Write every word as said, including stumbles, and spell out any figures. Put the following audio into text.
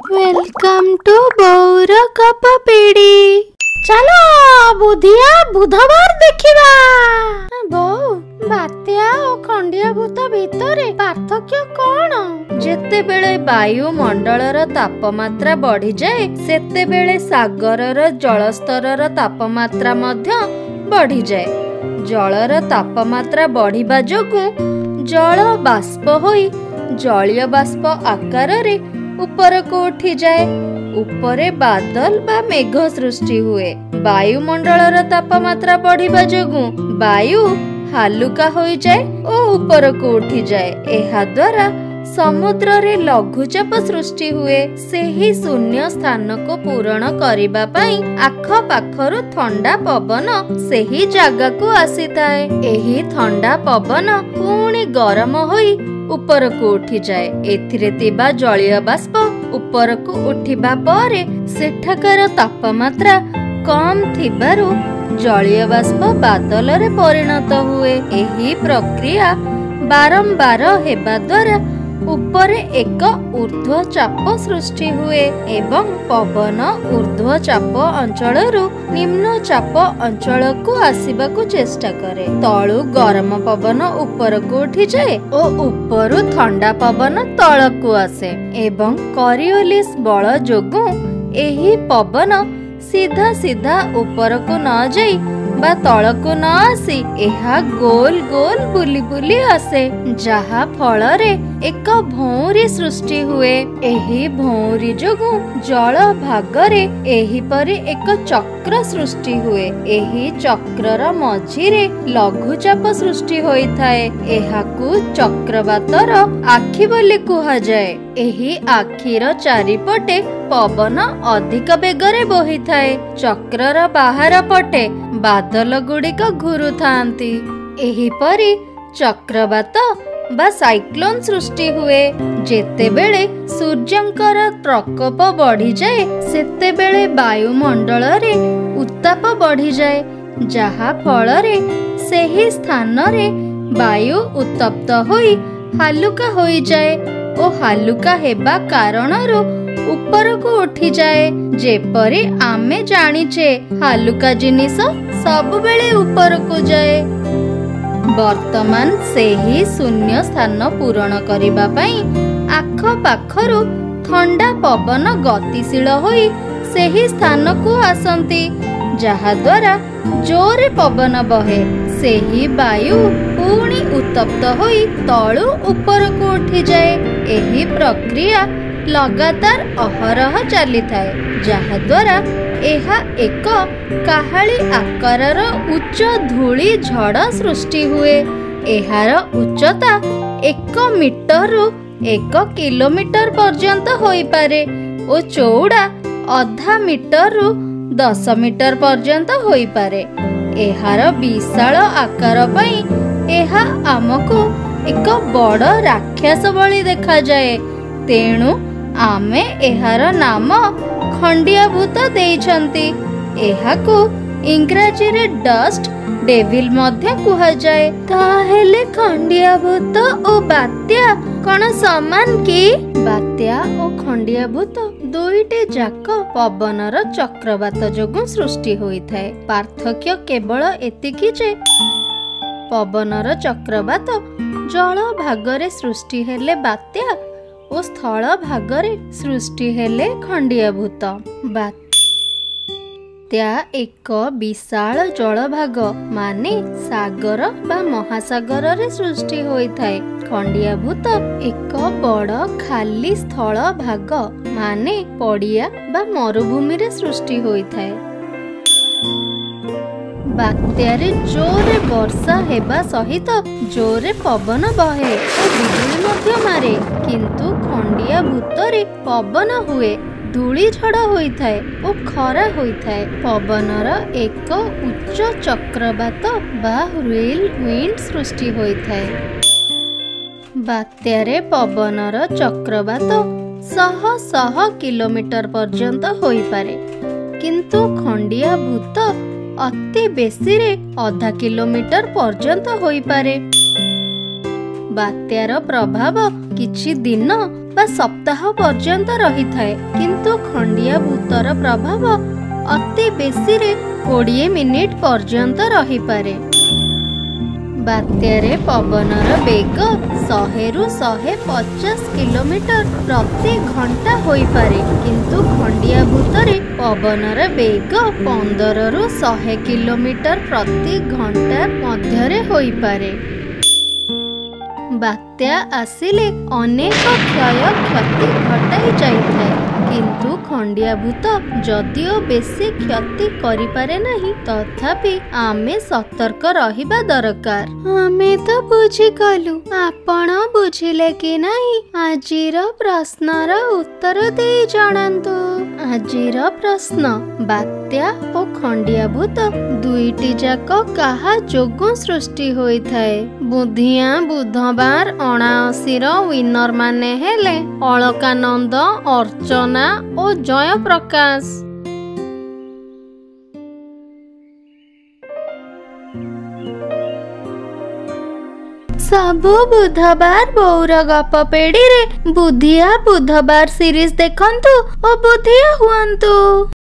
Welcome to Baur cup पीड़ी। चलो बुधिया बुधवार देखिबा। बहु बात्या और खंडिया भूत भितरे पार्थक्य कौन? जेतेबेले वायुमंडलर तापमात्रा बढ़ी जाए सेतेबेले सागरर जलस्तरर तापमात्रा मध्य बढ़ी जाए। जलर तापमात्रा बढ़िबा जोगु जल बाष्प होई जलीय बाष्प आकार रे ऊपर को उठी जाए। ऊपरे बादल बा मेघ सृष्टि हुए। वायुमंडलर तापमात्रा बढ़िबा जोगु वायु हालुका होई जाए और ऊपर को उठी जाए। एहा द्वारा समुद्र रे लघुचाप सृष्टि हुए। सेही शून्य स्थान को पूरण करिबा पई आख पाखरु ठंडा पवन सेही जागा को आसी थाए। एही ठंडा पवन पुणी गरम होई ऊपर को उठी जाए। एथिरे तिबा जलीय बाष्प ऊपर को उठिबा परे सेठाकार तापमात्रा कम थिबारु जलीय बाष्प बादल रे परिणत हुए। एही प्रक्रिया बारंबार हेबा द्वारा ऊपर एक ऊर्ध्व चाप सृष्टि हुए एवं पवन ऊर्ध्व चाप अंचलरू निम्न चाप अंचल को आसीबा को चेष्टा करे। तळु गरम पवन ऊपर को उठी जाए और ऊपरू ठंडा पवन तळ को आसे एवं करियोलिस बल जोगु एही पवन सीधा सीधा ऊपर को न जाई बा तळ को न आसी एहा गोल गोल बुली बुली आसे, जहा फल रे एक भौरी सृष्टि हुए। एही भौरी जोगु जल भागरे एही परी एक चक्र सृष्टि हुए। एही चक्रर मझिरे लघुचाप सृष्टि होइथाए। एहाकु चक्रवातर आखि बोली कुहा जाए। एही आखिर चारिपटे पवन अधिक बेगरे बोही थाए। चक्रर बाहर पटे बादल गुड़िक घुरु थांती। एही परी चक्रवात बा साइक्लोन सृष्टि हुए। जेतेबेले सूर्यंकर प्रकोप बढ़ी जाए सेतेबेले वायुमंडल रे उत्ताप बढ़ी जाए, जहा फल रे सेही स्थान रे वायु उत्तप्त होई हालुका होई जाए ओ हालुका हेबा कारणरू ऊपर को उठी जाए। जेपरी आमे जानिचे हालुका जिनिस सब बेले ऊपर को जाए। वर्तमान सेही शून्य स्थान पूरण करिबा पई आख पाखरु ठंडा पवन गतिशील होई सेही स्थान को आसंती, जहा द्वारा जोरे पवन बहे। सेही वायु पुणी उत्तप्त होई तळु ऊपर को उठी जाए। एही प्रक्रिया लगातार अहरह चली थाए, जहा द्वारा एहा एक काहाली आकारर उच्च धूली झड़ सृष्टि हुए। एहार उच्चता एक मीटर रु एक किलोमीटर पर्यंत होई पारे ओ चौड़ा अधा मीटर रु दस मीटर पर्यंत होई पारे। एहार विशाल आकार पई एहा आमको एक बड़ राक्षस भली देखा जाए। तेणु आमे एहार नाम खंडिया भूत देइछंती। एहाकु इंग्राजी रे डस्ट डेविल मध्य कुहा जाए। ताहेले खंडिया भूत ओ बात्या कण समान की? बात्या ओ खंडिया भूत दुईटे जाक पवनर चक्रवात जोगु सृष्टि होइथाए। पार्थक्य केवल एतिकी जे पवनर चक्रवात जल भागरे सृष्टि हेले बात्या ओ स्थल भागरे सृष्टि हेले खंडिया भूत। बात्या एक विशाल जल भाग माने सागर बा महासागर रे सृष्टि होइथाए। खंडिया भूत एक बड़ खाली स्थल भाग माने पड़िया बा मरुभूमि रे सृष्टि होइथाए। बात्यारे जोरे वर्षा हेबा सहित जोरे पवन बहे और बिजुली मध्य मारे, किंतु खंडिया भूतरे पवन हुए धूली झड़ होइथाए और खरा होइथाए। पवनर एक उच्च चक्रवात बा व्हिर्ल विंड सृष्टि होइथाए। बात्यारे पवनर चक्रवात शह शह किलोमीटर पर्यंत होई पारे, किंतु खंडिया भूत अति बेसी रे आधा किलोमीटर पर्यंत होई पारे। बात्यार प्रभाव किछि दिन ବା ସପ୍ତାହ ପର୍ଯ୍ୟନ୍ତ ରହିଥାଏ, କିନ୍ତୁ ଖଣ୍ଡିଆ ଭୂତର ପ୍ରଭାବ ଅତି ବେଶୀରେ କୋଡ଼ିଏ ମିନିଟ୍ ପର୍ଯ୍ୟନ୍ତ ରହିପାରେ। ବାତ୍ୟାରେ ପବନର ବେଗ ଶହେରୁ ଶହେ ପଚାଶ କିଲୋମିଟର ପ୍ରତି ଘଣ୍ଟା ହୋଇପାରେ, କିନ୍ତୁ ଖଣ୍ଡିଆ ଭୂତରେ ପବନର ବେଗ ପନ୍ଦରରୁ ଶହେ କିଲୋମିଟର ପ୍ରତି ଘଣ୍ଟା ମଧ୍ୟରେ ହୋଇପାରେ। ବାତ୍ୟା ଆସିଲେ ଅନେକ କ୍ଷୟକ୍ଷତି ଘଟାଇ ଯାଇଥାଏ, କିନ୍ତୁ ଖଣ୍ଡିଆ ଭୂତ ଯଦିଓ ବେଶୀ କ୍ଷତି କରିପାରେ ନାହିଁ, ତଥାପି ଆମେ ସତର୍କ ରହିବା ଦରକାର। ଆମେ ତ ବୁଝିଗଲୁ, ଆପଣ ବୁଝିଲେ କି ନାହିଁ? ଆଜିର ପ୍ରଶ୍ନର ଉତ୍ତର ଦେଇ ଜଣାନ୍ତୁ। ଆଜିର ପ୍ରଶ୍ନ, ବାତ୍ୟା ଓ ଖଣ୍ଡିଆ ଭୂତ ଦୁଇଟି ଯାକ କାହା ଯୋଗୁଁ ସୃଷ୍ଟି ହୋଇଥାଏ? ବୁଧିଆ ବୁଧବାର ଅଣାଅଶୀର ୱିନର ମାନେ ହେଲେ ଅଳକାନନ୍ଦ, ଅର୍ଚ୍ଚନା ଓ ଜୟପ୍ରକାଶ। ସବୁ ବୁଧବାର ବୋଉର ଗପ ପେଡ଼ିରେ ବୁଧିଆ ବୁଧବାର ସିରିଜ ଦେଖନ୍ତୁ ଓ ବୁଧିଆ ହୁଅନ୍ତୁ।